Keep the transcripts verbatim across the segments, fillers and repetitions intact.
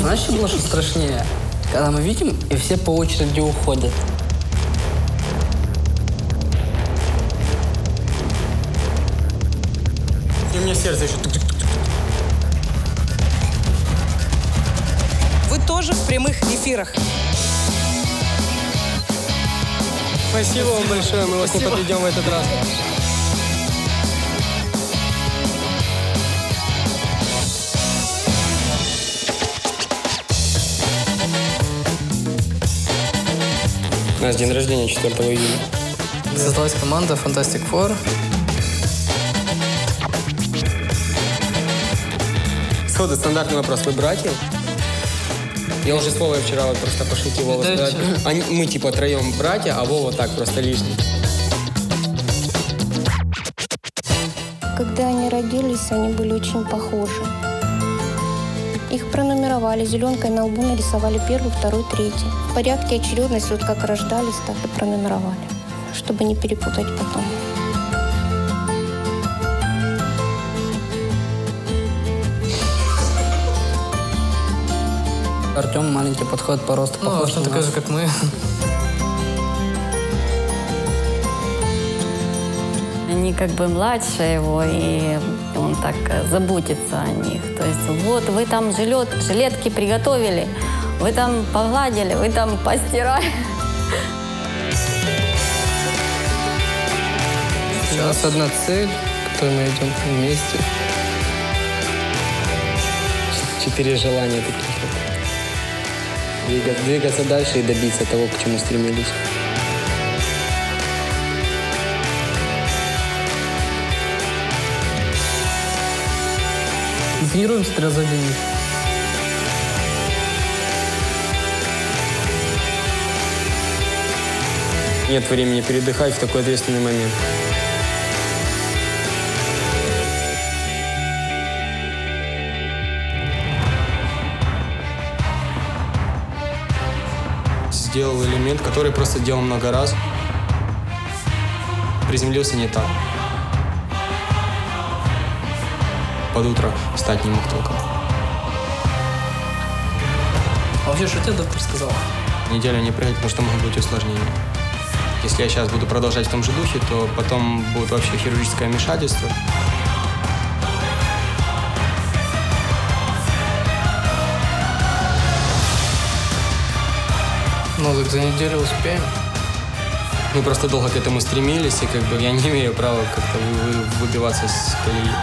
Знаешь, что было что страшнее? Когда мы видим, и все по очереди уходят. И у меня сердце еще... Вы тоже в прямых эфирах. Спасибо вам большое, мы вас не подведем в этот раз. У нас день рождения четвёртого июля. Создалась команда Fantastic Four. Сходу стандартный вопрос. Вы братья? Я уже с Вовой вчера вот просто пошутил. Вова Да, сказал, они, мы типа троем братья, а Вова так просто лишний. Когда они родились, они были очень похожи. Их пронумеровали, зеленкой на лбу нарисовали первый, второй, третий. В порядке очередности, вот как рождались, так и пронумеровали, чтобы не перепутать потом. Артем маленький, подходит по росту, Ну, похож он на такой нас. же, как мы. Они как бы младше его, и он так заботится о них. То есть вот вы там жилет, жилетки приготовили, вы там погладили, вы там постирали. У нас одна цель, к которой мы идем вместе. Четыре желания таких. Двигаться, двигаться дальше и добиться того, к чему стремились. Тренируемся три раза в день. Нет времени передыхать в такой ответственный момент. Сделал элемент, который просто делал много раз. Приземлился не так. Под утро встать не мог толком. А вообще, что тебе доктор сказал? Неделю не прыгать, потому что могут быть усложнения. Если я сейчас буду продолжать в том же духе, то потом будет вообще хирургическое вмешательство. Ну, так за неделю успеем. Мы просто долго к этому стремились, и как бы я не имею права как-то вы- вы- выбиваться с колеи.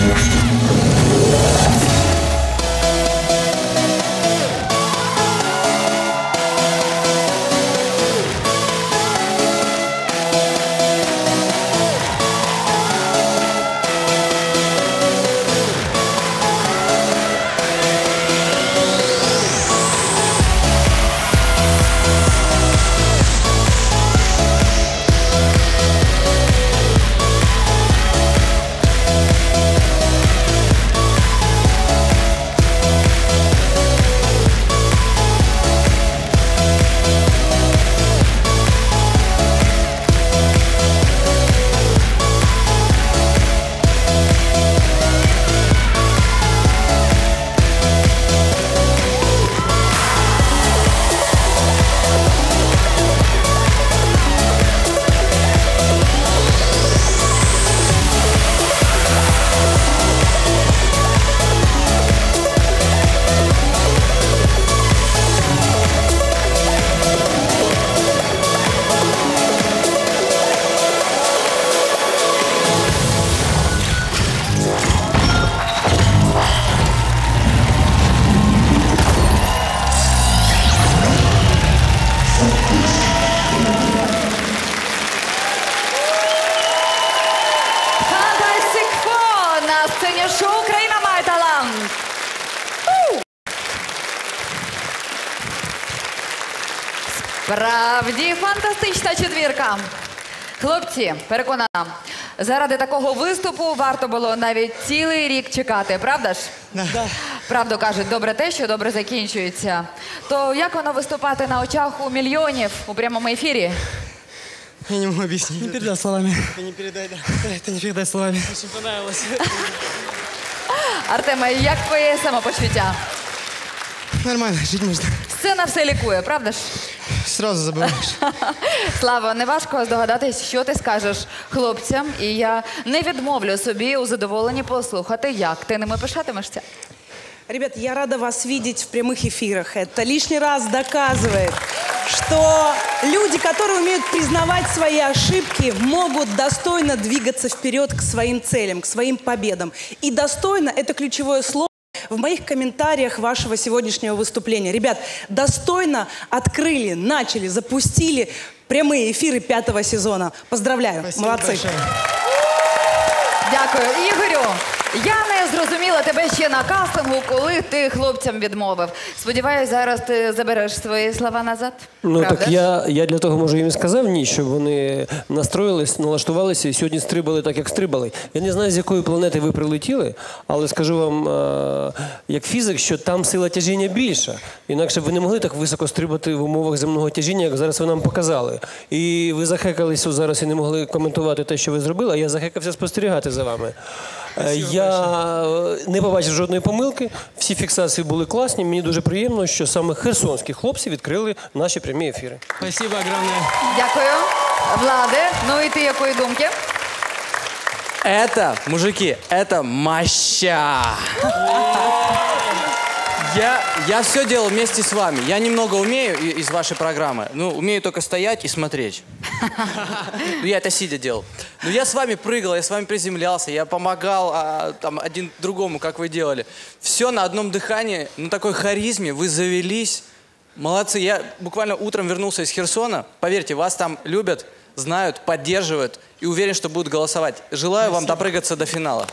Справді фантастична четвірка. Хлопці, переконана, заради такого виступу варто було навіть цілий рік чекати, правда ж? Да. Правду кажуть, добре те, що добре закінчується. То як воно виступати на очах у мільйонів у прямому ефірі? Я не могу объяснить. Не передай словами. Ты не передай, да. Это не передай словами. Очень понравилось. Артеме, як твоє самопочуття? Нормально, жить можно. Сцена все лікує, правда ж? Сразу забываешь. Слава, не важко здогадатись, що ти скажеш хлопцям, і я не відмовлю собі у задоволенні послухати, як ти ними пишатимешся. Ребят, я рада вас видеть в прямых эфирах. Это лишний раз доказывает, что люди, которые умеют признавать свои ошибки, могут достойно двигаться вперед к своим целям, к своим победам. И достойно – это ключевое слово в моих комментариях вашего сегодняшнего выступления. Ребят, достойно открыли, начали, запустили прямые эфиры пятого сезона. Поздравляю, Спасибо молодцы. большое. Дякую. Ігорю, я не зрозуміла тебе ще на кастингу, коли ти хлопцям відмовив. Сподіваюсь, зараз ти забереш свої слова назад? Ну Правда так ж? я, я для того, може, їм і сказав ні, щоб вони настроїлись, налаштувалися і сьогодні стрибали так, як стрибали. Я не знаю, з якої планети ви прилетіли, але скажу вам, е, як фізик, що там сила тяжіння більша. Інакше б ви не могли так високо стрибати в умовах земного тяжіння, як зараз ви нам показали. І ви захекалися зараз і не могли коментувати те, що ви зробили, а я захекався спостерігати за вами. Е, Я не побачив жодної помилки, всі фіксації були класні. Мені дуже приємно, що саме херсонські хлопці відкрили наші прямі ефіри. Спасибо огромное. Дякую. Владе, ну і ти якої думки? Это, мужики, это моща. Я, я все делал вместе с вами. Я немного умею и- из вашей программы. Ну, умею только стоять и смотреть. Ну, я это сидя делал. Но я с вами прыгал, я с вами приземлялся, я помогал а, там, один другому, как вы делали. Все на одном дыхании, на такой харизме, вы завелись. Молодцы. Я буквально утром вернулся из Херсона. Поверьте, вас там любят, знают, поддерживают и уверен, что будут голосовать. Желаю вам допрыгаться до финала.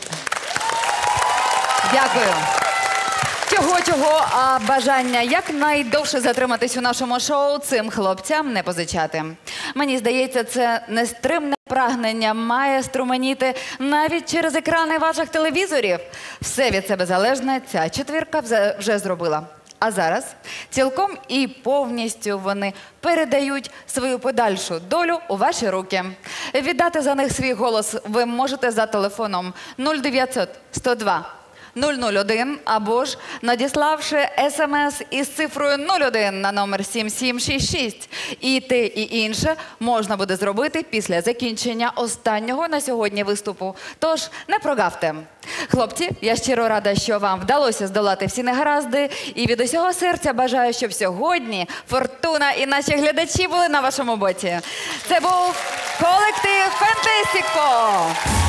Дякую. Чого-чого, а бажання якнайдовше затриматись у нашому шоу цим хлопцям не позичати. Мені здається, це нестримне прагнення має струменіти навіть через екрани ваших телевізорів. Все від себе залежне ця четвірка вже- вже зробила. А зараз цілком і повністю вони передають свою подальшу долю у ваші руки. Віддати за них свій голос ви можете за телефоном нуль дев'ятсот сто два нуль нуль один або ж надіславши смс із цифрою нуль один на номер сім сім шість шість. І те, і інше можна буде зробити після закінчення останнього на сьогодні виступу. Тож не прогавте. Хлопці, я щиро рада, що вам вдалося здолати всі негаразди. І від усього серця бажаю, щоб сьогодні Фортуна і наші глядачі були на вашому боці. Це був колектив Фентестіко.